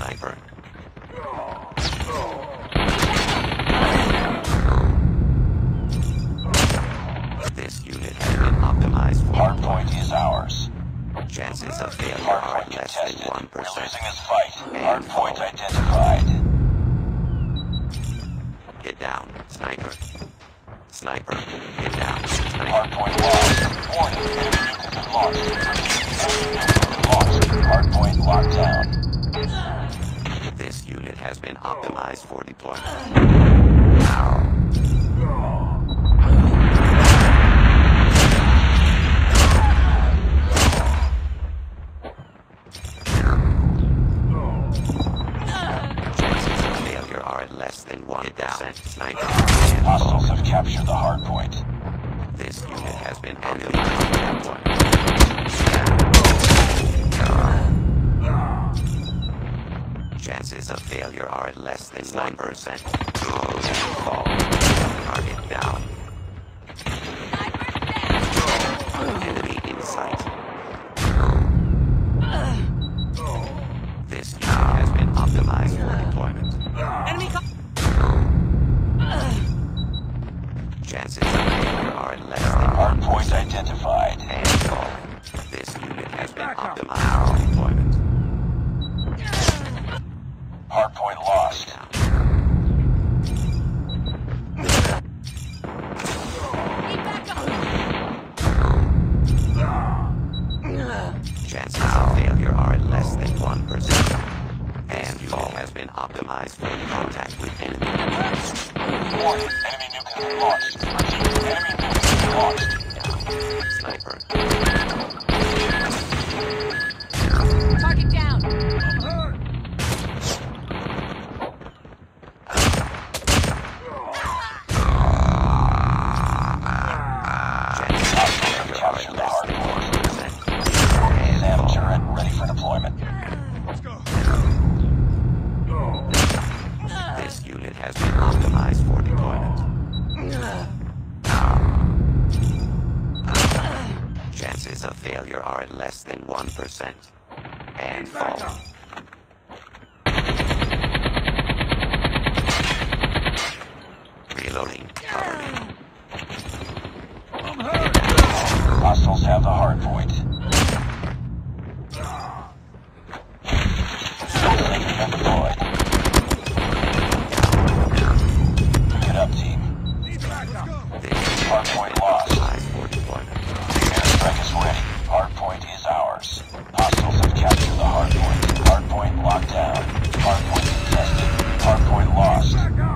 Sniper. This unit has been optimized for Hardpoint is ours. chances of failure are Hardpoint less than contested. 1%. We're losing this fight. Hardpoint identified. Get down, Sniper. Sniper, get down, Sniper. Hardpoint lost. Warning, enemy nuke has been launched. Enemy nuke has been launched. Hardpoint locked down. This unit has been optimized for deployment. Chances of failure are at less than 1%. Sniper. Hostiles have captured the hardpoint. This unit has been optimized for deployment. Chances of failure are at less than 1%. Fall. Target down. Enemy in sight. This unit has been optimized for deployment. Enemy Chances of failure are at less than 1%. Hardpoint identified. And falling. This unit has been optimized for deployment. Hardpoint lost. Chances of failure are at less than 1%. And fall has been optimized for contact with enemy. Warning, enemy nuke has been launched. Enemy nuke has been launched. Down. Sniper. target down. Capture the hardpoint. SAM turret ready for deployment. This unit has been optimized for deployment. Chances of failure are at less than 1%. And fall. Reloading. Cover me. Hostiles have the hardpoint. Safe and deployed. Get up, team. This Hardpoint lost. optimized for deployment. Airstrike is ready. Hardpoint is ours. Hostiles have captured the hardpoint. Hardpoint locked down. Hardpoint contested. Hardpoint lost.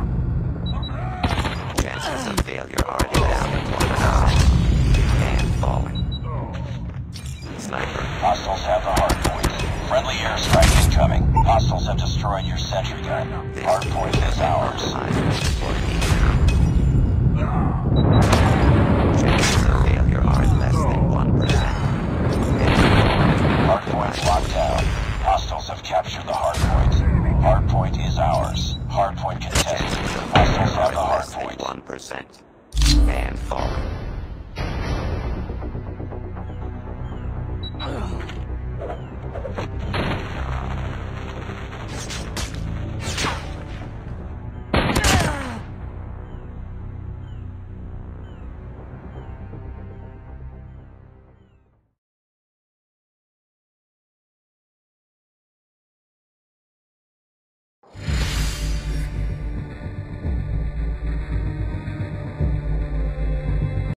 Chances of failure are at less than 1%. And falling. Sniper. Hostiles have the hardpoint. Friendly airstrike incoming. Hostiles have destroyed your sentry gun. Hardpoint is ours. Optimized for deployment.